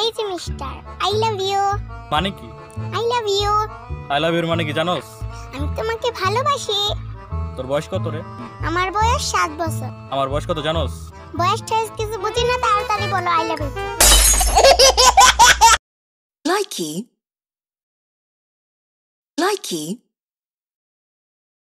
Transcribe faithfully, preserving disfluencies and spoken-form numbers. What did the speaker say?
এই যে mister, I love you. মানে কি? I love you. I love you মানে কি জানোস? আমি তোমাকে ভালোবাসি। তোর বয়স কত রে? আমার বয়স সাত বছর। আমার বয়স কত জানোস? বয়স টয়স কিছু বুঝি না, তাড়াতাড়ি বলো I love you. Likey. Likey.